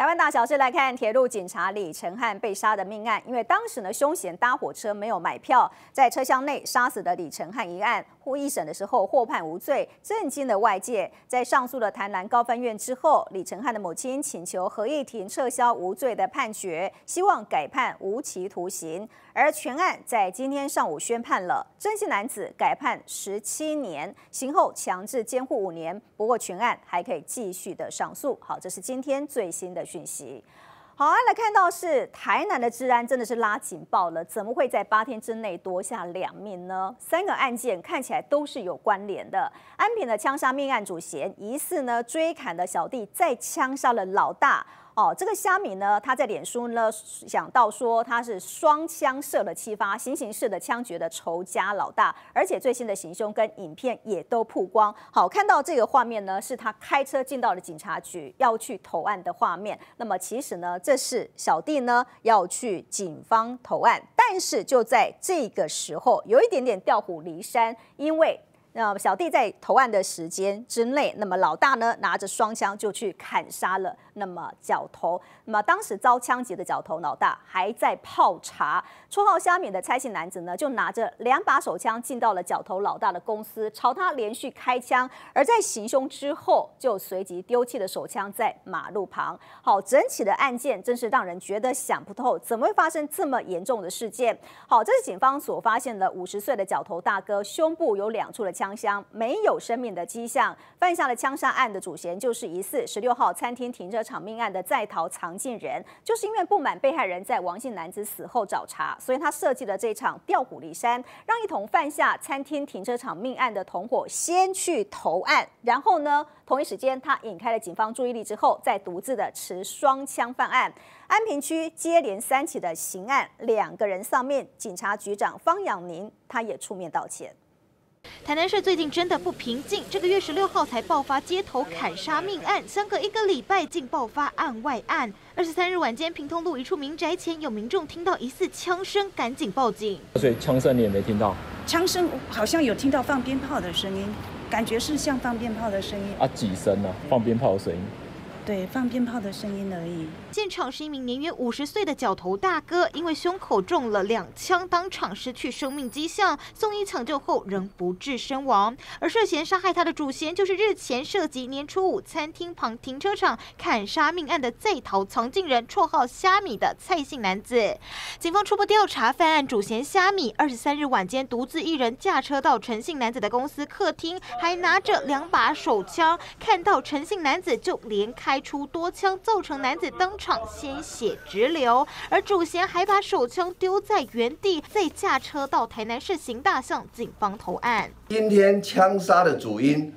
湾大小事来看，铁路警察李承翰被杀的命案。因为当时呢，凶嫌搭火车没有买票，在车厢内杀死的李承翰一案，一审的时候获判无罪，震惊了外界。在上诉了台南高分院之后，李承翰的母亲请求合议庭撤销无罪的判决，希望改判无期徒刑。而全案在今天上午宣判了，郑姓男子改判17年，刑后强制监护5年。不过全案还可以继续的上诉。好，这是今天最新的讯息。好，来看到是台南的治安真的是拉警报了，怎么会在8天之内夺下2命呢？3个案件看起来都是有关联的。安平的枪杀命案主嫌疑似呢追砍的小弟，再枪杀了老大。这个虾米呢，他在脸书呢想到说他是双枪射了7发，行刑式的枪决的仇家老大，而且最新的行凶跟影片也都曝光。好，看到这个画面呢，是他开车进到了警察局要去投案的画面。那么其实呢，这是小弟呢要去警方投案，但是就在这个时候有一点点调虎离山，因为小弟在投案的时间之内，那么老大呢拿着双枪就去砍杀了那么角头。那么当时遭枪击的角头老大还在泡茶，绰号虾米的蔡姓男子呢就拿着2把手枪进到了角头老大的公司，朝他连续开枪。而在行凶之后，就随即丢弃了手枪在马路旁。好，整起的案件真是让人觉得想不透，怎么会发生这么严重的事件？好，这是警方所发现的50岁的角头大哥胸部有2处的枪伤，没有生命的迹象。犯下了枪杀案的主嫌就是疑似16号餐厅停车场命案的在逃藏进人，就是因为不满被害人在王姓男子死后找茬，所以他设计了这场调虎离山，让一同犯下餐厅停车场命案的同伙先去投案，然后呢，同一时间他引开了警方注意力之后，再独自的持双枪犯案。安平区接连3起的刑案，2个人丧命，警察局长方养宁他也出面道歉。 台南市最近真的不平静，这个月16号才爆发街头砍杀命案，相隔1个礼拜竟爆发案外案。23日晚间，平通路一处民宅前有民众听到疑似枪声，赶紧报警。 所以枪声你也没听到？ 枪声好像有听到放鞭炮的声音，感觉是像放鞭炮的声音。 几声啊？放鞭炮的声音？ 对，放鞭炮的声音而已。 现场是一名年约50岁的角头大哥，因为胸口中了2枪，当场失去生命迹象，送医抢救后仍不治身亡。而涉嫌杀害他的主嫌，就是日前涉及年初5餐厅旁停车场砍杀命案的在逃藏进人，绰号虾米的蔡姓男子。警方初步调查，犯案主嫌虾米23日晚间独自一人驾车到陈姓男子的公司客厅，还拿着2把手枪，看到陈姓男子就连开出多枪，造成男子当场鲜血直流，而主嫌还把手枪丢在原地，再驾车到台南市刑大向警方投案。 今天枪杀的主因，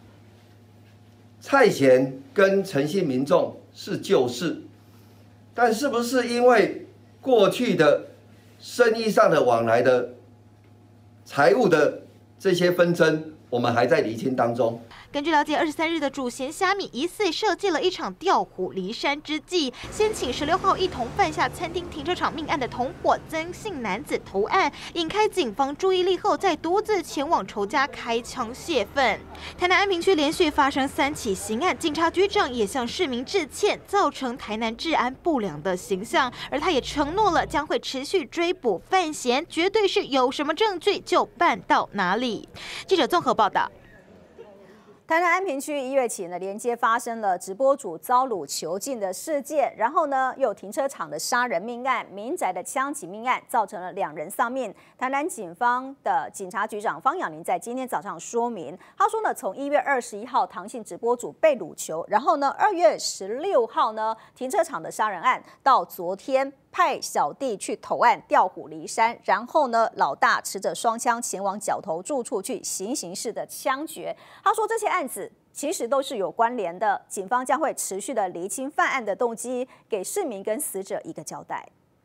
蔡贤跟陈姓民众是旧识，但是不是因为过去的生意上的往来的财务的这些纷争，我们还在厘清当中。 根据了解，23日的主嫌虾米疑似设计了一场调虎离山之计，先请16号一同犯下餐厅停车场命案的同伙曾姓男子投案，引开警方注意力后，再独自前往仇家开枪泄愤。台南安平区连续发生3起刑案，警察局长也向市民致歉，造成台南治安不良的形象，而他也承诺了将会持续追捕犯嫌，绝对是有什么证据就办到哪里。记者综合报道。 台南安平区1月起呢，连接发生了直播主遭掳囚禁的事件，然后呢，又有停车场的杀人命案、民宅的枪击命案，造成了2人丧命。台南警方的警察局长方养宁在今天早上说明，他说呢，从1月21号唐姓直播主被掳囚，然后呢，2月16号呢，停车场的杀人案，到昨天派小弟去投案调虎离山，然后呢，老大持着双枪前往角头住处去行刑式的枪决。他说这些案子其实都是有关联的，警方将会持续的厘清犯案的动机，给市民跟死者一个交代。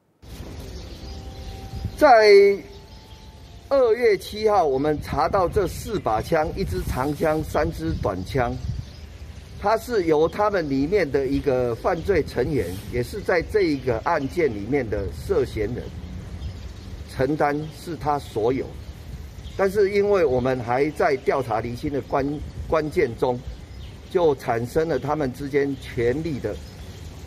在2月7号，我们查到这4把枪，1支长枪，3支短枪。他是由他们里面的一个犯罪成员，也是在这一个案件里面的涉嫌人，承担是他所有。但是因为我们还在调查厘清的关键中，就产生了他们之间权力的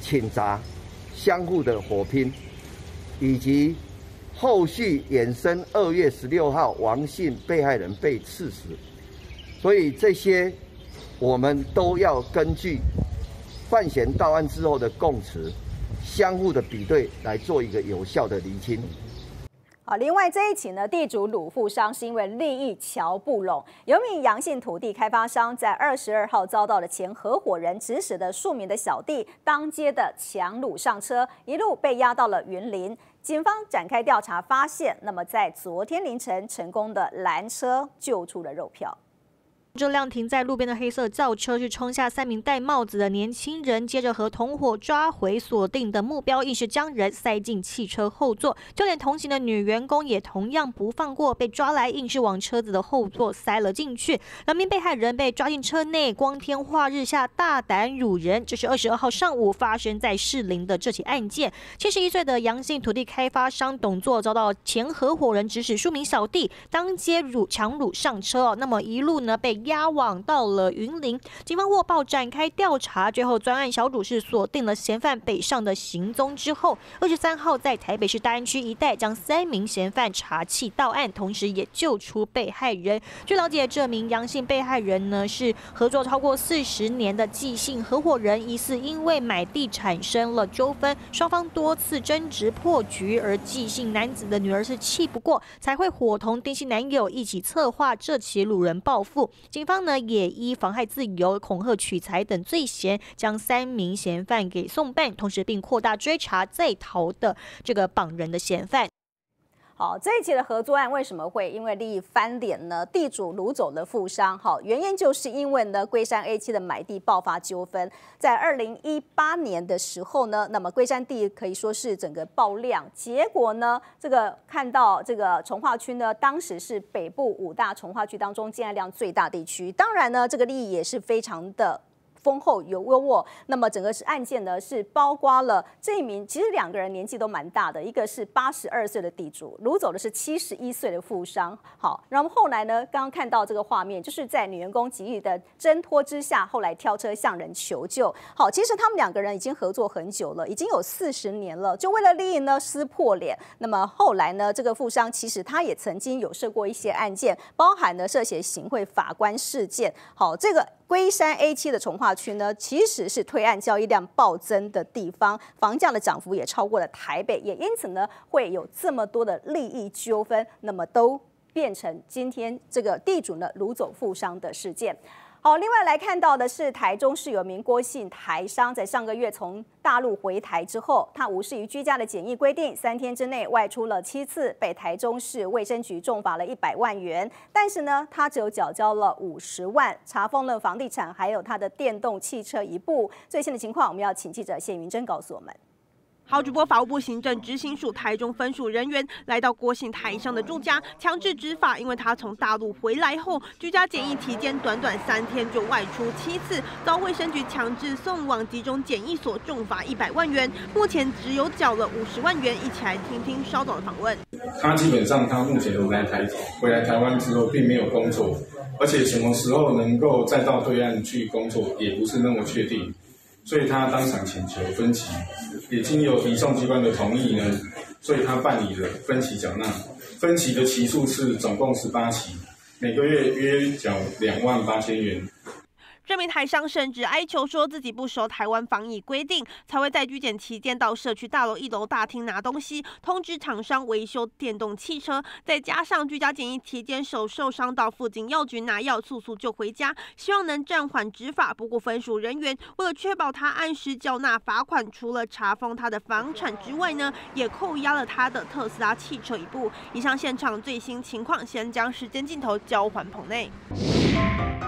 倾砸、相互的火拼，以及后续衍生2月16号王姓被害人被刺死，所以这些我们都要根据犯嫌到案之后的供词，相互的比对来做一个有效的厘清。 好，另外这一起呢，地主鲁富商是因为利益瞧不拢，有名杨姓土地开发商在22号遭到了前合伙人指使的数名的小弟当街的强掳上车，一路被押到了云林。警方展开调查，发现那么在昨天凌晨成功的拦车救出了肉票。 这辆停在路边的黑色轿车是冲下3名戴帽子的年轻人，接着和同伙抓回锁定的目标，硬是将人塞进汽车后座，就连同行的女员工也同样不放过，被抓来硬是往车子的后座塞了进去。2名被害人被抓进车内，光天化日下大胆辱人。这是22号上午发生在士林的这起案件，71岁的杨姓土地开发商董座遭到前合伙人指使数名小弟当街强掳上车，那么一路呢被押往到了云林，警方获报展开调查，最后专案小组是锁定了嫌犯北上的行踪之后，23号在台北市大安区一带将3名嫌犯查缉到案，同时也救出被害人。据了解，这名杨姓被害人呢是合作超过40年的纪姓合伙人，疑似因为买地产生了纠纷，双方多次争执破局，而纪姓男子的女儿是气不过，才会伙同丁姓男友一起策划这起掳人报复。警方呢也依妨害自由、恐吓取财等罪嫌，将3名嫌犯给送办，同时并扩大追查在逃的这个绑人的嫌犯。 好，这一起的合作案为什么会因为利益翻脸呢？地主掳走了富商，好，原因就是因为呢龟山 A7 的买地爆发纠纷，在2018年的时候呢，那么龟山地可以说是整个爆量，结果呢，这个看到这个重划区呢，当时是北部5大重划区当中建案量最大地区，当然呢，这个利益也是非常的丰厚有优渥。那么整个案件呢是包括了这一名，其实2个人年纪都蛮大的，一个是82岁的地主，掳走的是71岁的富商。好，然后后来呢，刚刚看到这个画面，就是在女员工极力的挣脱之下，后来跳车向人求救。好，其实他们2个人已经合作很久了，已经有40年了，就为了利益呢撕破脸。那么后来呢，这个富商其实他也曾经有涉过一些案件，包含了涉嫌行贿法官事件。好，这个龟山 A7 的重划区呢，其实是推案交易量暴增的地方，房价的涨幅也超过了台北，也因此呢会有这么多的利益纠纷，那么都变成今天这个地主呢掳走富商的事件。好，另外来看到的是台中市有名郭姓台商，在上个月从大陆回台之后，他无视于居家的检疫规定，3天之内外出了7次，被台中市卫生局重罚了100万元。但是呢，他只有缴交了50万，查封了房地产还有他的电动汽车1部。最新的情况，我们要请记者谢云珍告诉我们。 好主播法务部行政执行署台中分署人员来到郭姓台商的住家，强制执法，因为他从大陆回来后，居家检疫期间短短3天就外出7次，遭卫生局强制送往集中检疫所，重罚100万元。目前只有缴了50万元，一起来听听稍早的访问。 他基本上他目前都在台中，回来台湾之后并没有工作，而且什么时候能够再到对岸去工作也不是那么确定。所以他当场请求分期，也经由移送机关的同意呢，所以他办理了分期缴纳。分期的期数是总共18期，每个月约缴28000元。 这名台商甚至哀求说自己不熟台湾防疫规定，才会在居检期间到社区大楼1楼大厅拿东西，通知厂商维修电动汽车。再加上居家检疫期间手受伤，到附近药局拿药，速速就回家，希望能暂缓执法。不过分署人员为了确保他按时缴纳罚款，除了查封他的房产之外呢，也扣押了他的特斯拉汽车1部。以上现场最新情况，先将时间镜头交还棚内。